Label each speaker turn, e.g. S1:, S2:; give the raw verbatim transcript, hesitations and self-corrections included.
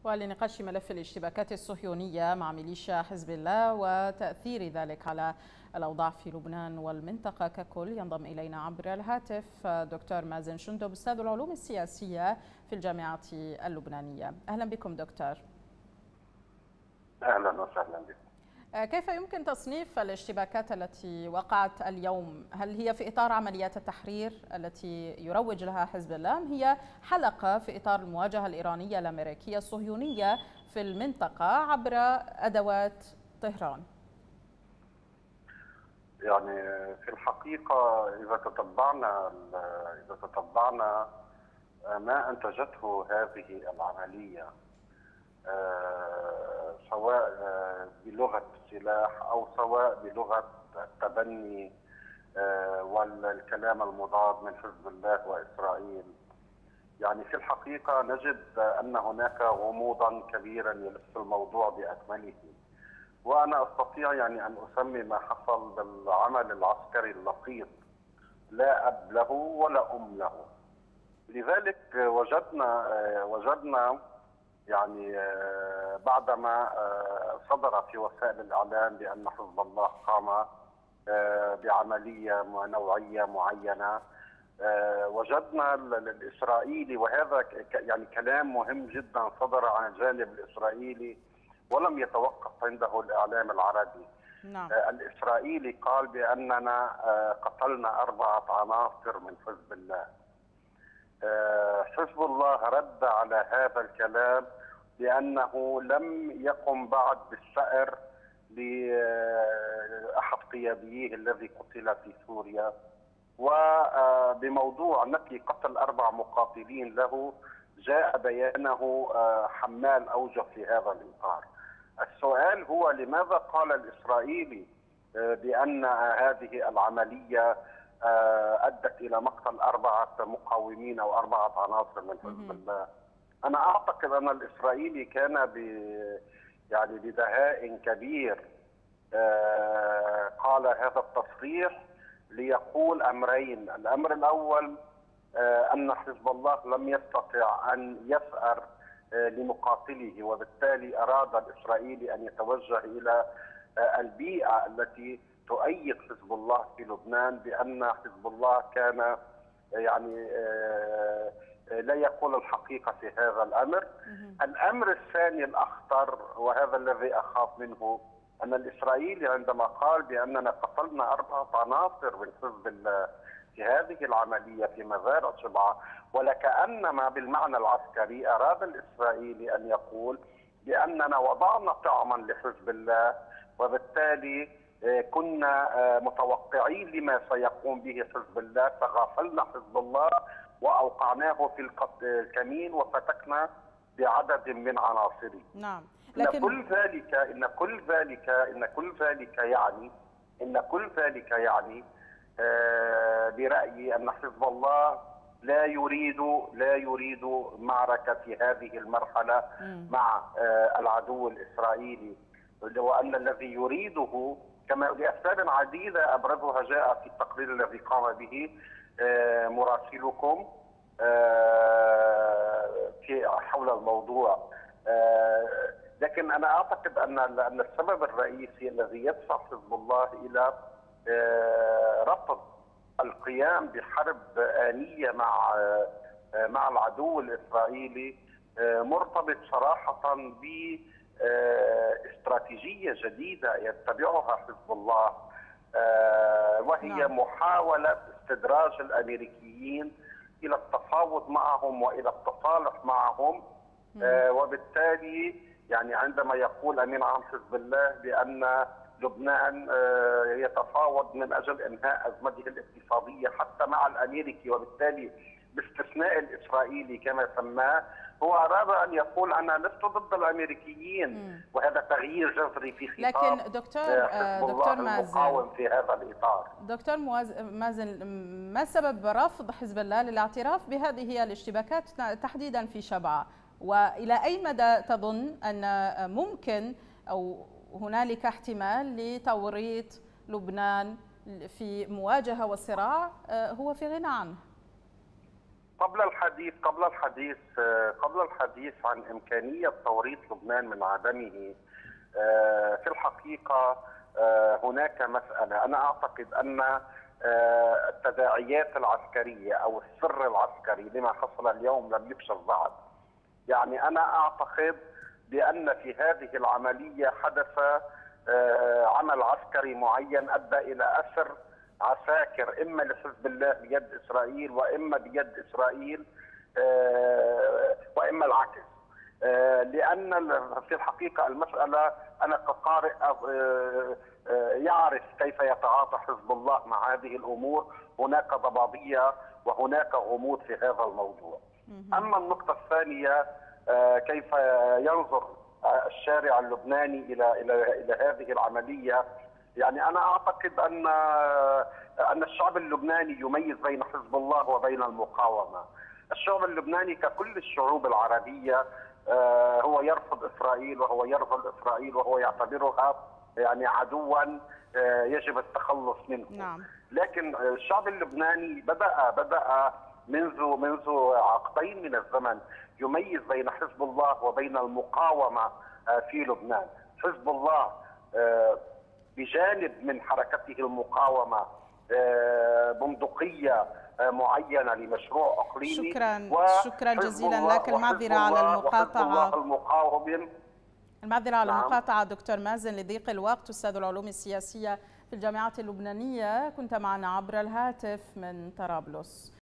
S1: ولنقاش ملف الاشتباكات الصهيونية مع ميليشيا حزب الله وتأثير ذلك على الأوضاع في لبنان والمنطقة ككل، ينضم إلينا عبر الهاتف دكتور مازن شندب أستاذ العلوم السياسية في الجامعة اللبنانية. أهلا بكم دكتور.
S2: أهلا وسهلا بكم.
S1: كيف يمكن تصنيف الاشتباكات التي وقعت اليوم؟ هل هي في إطار عمليات التحرير التي يروج لها حزب الله أم هي حلقة في إطار المواجهة الإيرانية الأمريكية الصهيونية في المنطقة عبر أدوات طهران؟
S2: يعني في الحقيقة إذا تتبعنا إذا تتبعنا ما أنتجته هذه العملية سواء بلغة السلاح أو سواء بلغة التبني والكلام المضاد من حزب الله وإسرائيل، يعني في الحقيقة نجد أن هناك غموضا كبيرا يلف الموضوع بأكمله، وأنا أستطيع يعني أن أسمي ما حصل بالعمل العسكري اللقيط لا أب له ولا أم له. لذلك وجدنا وجدنا يعني بعدما صدر في وسائل الإعلام بأن حزب الله قام بعملية نوعية معينة، وجدنا الإسرائيلي، وهذا يعني كلام مهم جدا صدر عن الجانب الإسرائيلي ولم يتوقف عنده الإعلام العربي.
S1: نعم.
S2: الإسرائيلي قال بأننا قتلنا أربعة عناصر من حزب الله. حزب الله رد على هذا الكلام بأنه لم يقم بعد بالثأر لأحد قياديه الذي قتل في سوريا، وبموضوع نفي قتل أربع مقاتلين له جاء بيانه حمال أوجه في هذا الإطار. السؤال هو لماذا قال الإسرائيلي بأن هذه العملية أدت إلى مقتل أربعة مقاومين أو أربعة عناصر من حزب الله؟ أنا أعتقد أن الإسرائيلي كان ب يعني بدهاء كبير قال هذا التصريح ليقول أمرين. الأمر الأول أن حزب الله لم يستطع أن يثأر لمقاتله، وبالتالي أراد الإسرائيلي أن يتوجه إلى البيئة التي تؤيد حزب الله في لبنان بأن حزب الله كان يعني لا يقول الحقيقة في هذا الأمر. الأمر الثاني الأخطر وهذا الذي أخاف منه أن الإسرائيلي عندما قال بأننا قتلنا أربعة عناصر من حزب الله في هذه العملية في مزارع شبعة، ولكأنما بالمعنى العسكري أراد الإسرائيلي أن يقول بأننا وضعنا طعما لحزب الله، وبالتالي كنا متوقعين لما سيقوم به حزب الله، تغافلنا حزب الله وأوقعناه في الكمين وفتكنا بعدد من عناصره.
S1: نعم.
S2: لكن إن كل ذلك إن كل ذلك إن كل ذلك يعني إن كل ذلك يعني آه برأيي أن حزب الله لا يريد لا يريد معركة في هذه المرحلة م. مع آه العدو الإسرائيلي، وأن الذي يريده كما لأسباب عديدة أبرزها جاء في التقرير الذي قام به آه مراسلكم آه في حول الموضوع. آه لكن أنا أعتقد أن أن السبب الرئيسي الذي يدفع حزب الله إلى آه رفض القيام بحرب آنية مع آه مع العدو الإسرائيلي آه مرتبط صراحة ب استراتيجية جديدة يتبعها حزب الله، وهي نعم. محاولة استدراج الأمريكيين إلى التفاوض معهم وإلى التصالح معهم، وبالتالي يعني عندما يقول أمين عام حزب الله بأن لبنان يتفاوض من أجل إنهاء أزمته الاقتصادية حتى مع الأمريكي، وبالتالي باستثناء الإسرائيلي كما سماه، هو أراد أن يقول أنا لست ضد الأمريكيين. مم. وهذا تغيير جذري في خطاب
S1: لكن دكتور دكتور مازن
S2: في هذا الإطار.
S1: دكتور مازن، ما سبب رفض حزب الله للاعتراف بهذه الاشتباكات تحديدا في شبعة؟ وإلى أي مدى تظن أن ممكن أو هنالك احتمال لتوريط لبنان في مواجهة وصراع هو في غنى عنه؟
S2: قبل الحديث قبل الحديث قبل الحديث عن إمكانية توريط لبنان من عدمه، في الحقيقة هناك مسألة. أنا أعتقد أن التداعيات العسكرية أو السر العسكري لما حصل اليوم لم يكشف بعد. يعني أنا أعتقد بأن في هذه العملية حدث عمل عسكري معين أدى إلى أسر عساكر إما لحزب الله بيد إسرائيل وإما بيد إسرائيل وإما العكس. لأن في الحقيقة المسألة أنا كقارئ يعرف كيف يتعاطى حزب الله مع هذه الأمور. هناك ضبابية وهناك غموض في هذا الموضوع. أما النقطة الثانية، كيف ينظر الشارع اللبناني إلى إلى إلى هذه العملية؟ يعني أنا أعتقد أن أن الشعب اللبناني يميز بين حزب الله وبين المقاومة. الشعب اللبناني ككل الشعوب العربية هو يرفض إسرائيل وهو يرفض إسرائيل وهو يعتبرها يعني عدوا يجب التخلص منه.
S1: نعم.
S2: لكن الشعب اللبناني بدأ بدأ منذ منذ عقدين من الزمن يميز بين حزب الله وبين المقاومة في لبنان. حزب الله بجانب من حركته المقاومة بندقية معينة لمشروع اقليمي.
S1: شكرا شكرا جزيلا لك. المعذرة على المقاطعة
S2: المقاوم
S1: المعذرة على المقاطعة دكتور مازن لضيق الوقت، أستاذ العلوم السياسية في الجامعة اللبنانية، كنت معنا عبر الهاتف من طرابلس.